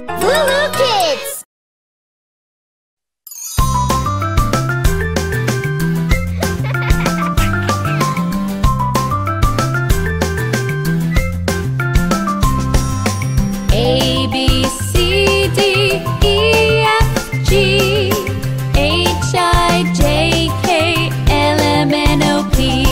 Lulu Kids! A, B, C, D, E, F, G, H, I, J, K, L, M, N, O, P.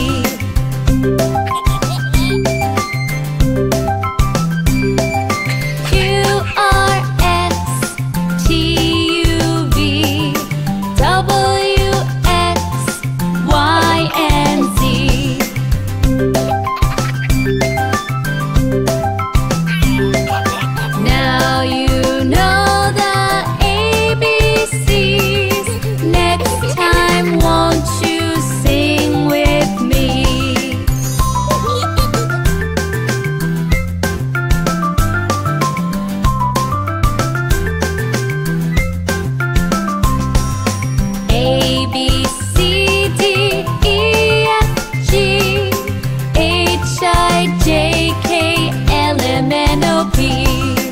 Q, R, S, T, U, V, W, X, Y, and Z. Now you know the ABCs. Next time, won't you sing with me? A, B, C, D, E, F, G, H, I, J, K, L, M, N, O, P.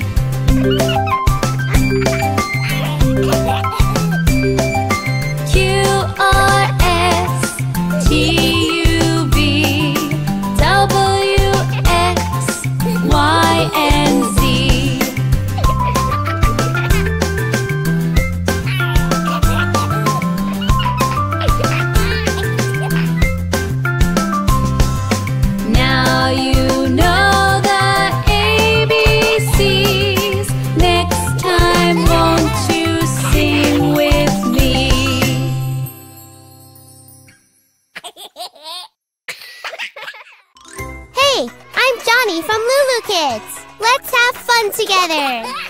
Q, R, S, T, U, V, W, X, Y, and Z. Now you know the ABCs. Next time, won't you sing with me? Hey, I'm Johnny from Lulu Kids. Let's have fun together.